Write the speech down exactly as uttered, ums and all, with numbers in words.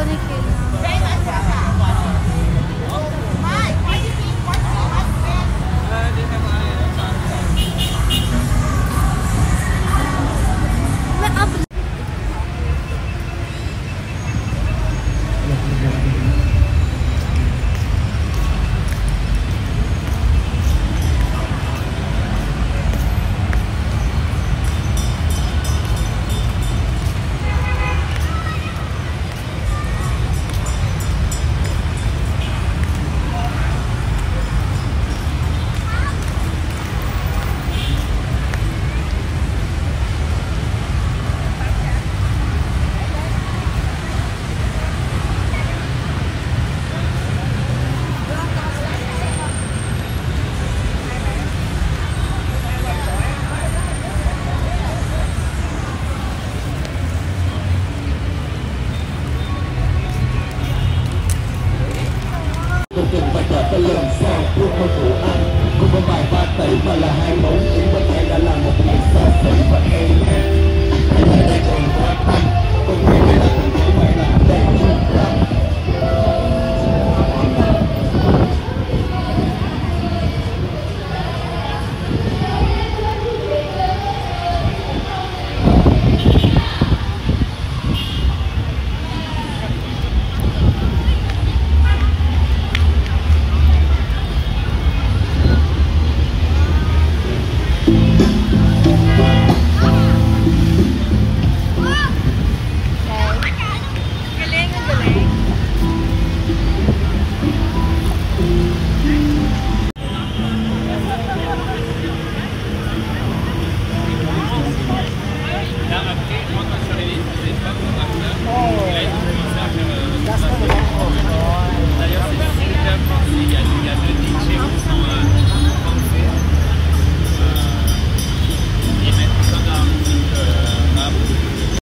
con cái Cô từng phải trả cái lần sau của cô phụ anh. Cô có bài ba tỷ mà là hai mẫu chỉ có thể đã là một ngày xa xỉ và em